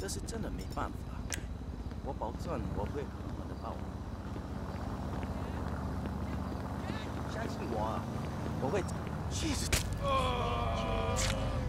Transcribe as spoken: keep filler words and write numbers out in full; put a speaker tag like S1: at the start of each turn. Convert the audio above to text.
S1: 这是真的没办法。我保证我会好好的报。相信我啊，我会。Jesus。